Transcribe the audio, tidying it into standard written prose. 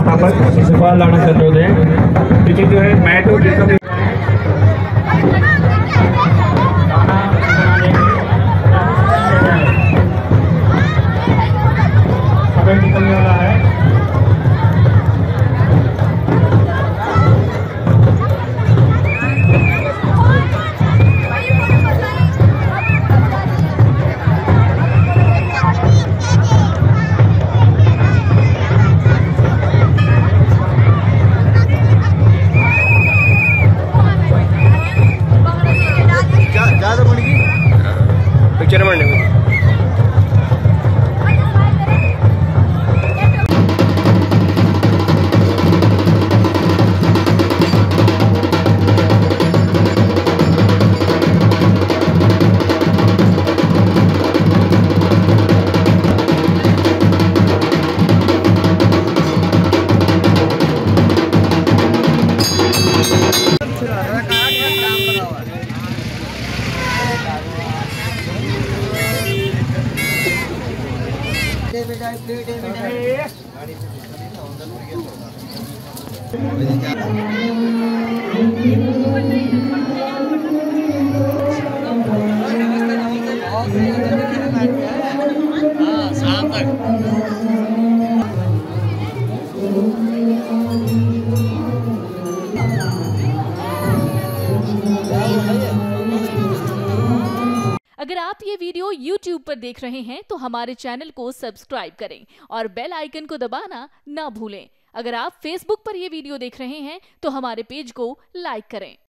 व्यवस्थापक शिशुपाल राणा चंद्रोदय, पीछे जो है मैट और निकलने वाला है। पिक्चर में शाम तक अगर आप ये वीडियो YouTube पर देख रहे हैं तो हमारे चैनल को सब्सक्राइब करें और बेल आइकन को दबाना ना भूलें। अगर आप Facebook पर ये वीडियो देख रहे हैं तो हमारे पेज को लाइक करें।